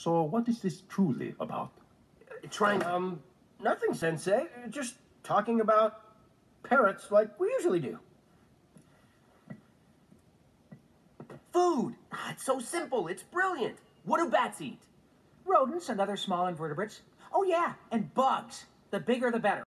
So what is this truly about? Trying, nothing, Sensei. Just talking about parrots like we usually do. Food! It's so simple. It's brilliant. What do bats eat? Rodents and other small invertebrates. Oh, yeah, and bugs. The bigger, the better.